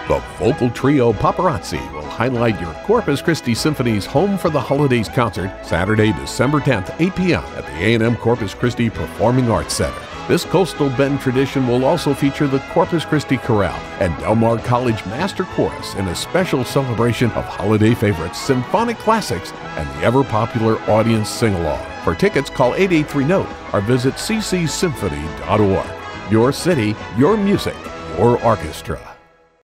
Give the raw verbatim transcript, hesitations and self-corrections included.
The vocal trio Paparazzi will highlight your Corpus Christi Symphony's Home for the Holidays concert Saturday, December tenth, eight p m at the A and M Corpus Christi Performing Arts Center. This Coastal Bend tradition will also feature the Corpus Christi Chorale and Del Mar College Master Chorus in a special celebration of holiday favorites, symphonic classics, and the ever-popular audience sing-along. For tickets, call eight eight three N O T E or visit c c symphony dot org. Your city, your music, your orchestra.